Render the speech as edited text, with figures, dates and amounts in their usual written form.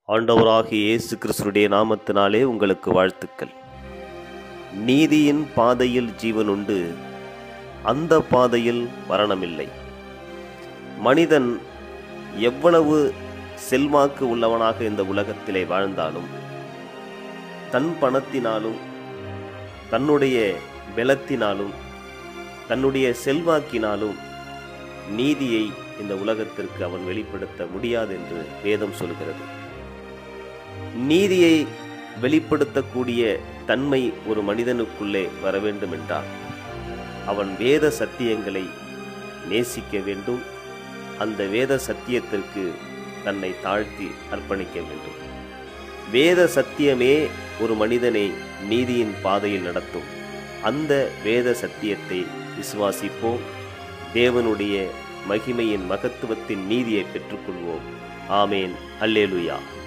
ஆண்டவராகிய இயேசு கிறிஸ்துடைய நாமத்தினாலே உங்களுக்கு வாழ்த்துக்கள். நீதியின் பாதையில் ஜீவன் உண்டு, அந்த பாதையில் மரணமில்லை. மனிதன் எவ்வளவு செல்வாக்கு உள்ளவனாக இந்த உலகத்திலே வாழ்ந்தாலும், தன் பணத்தினாலும் தன்னுடைய பலத்தினாலும் தன்னுடைய செல்வாக்கினாலும் நீதியை இந்த உலகத்திற்கு அவன் வெளிப்படுத்த முடியாது என்று வேதம் சொல்கிறது. நீதியை வெளிப்படுத்தக்கூடிய தன்மை ஒரு மனிதனுக்குள்ளே வர வேண்டும் என்றால் அவன் வேத சத்தியங்களை நேசிக்க வேண்டும். அந்த வேத சத்தியத்திற்கு தன்னை தாழ்த்தி அர்ப்பணிக்க வேண்டும். வேத சத்தியமே ஒரு மனிதனை நீதியின் பாதையில் நடத்தும். அந்த வேத சத்தியத்தை விசுவாசிப்போம். தேவனுடைய மகிமையின் மகத்துவத்தின் நீதியை பெற்றுக்கொள்வோம். ஆமேன். அல்லேலூயா.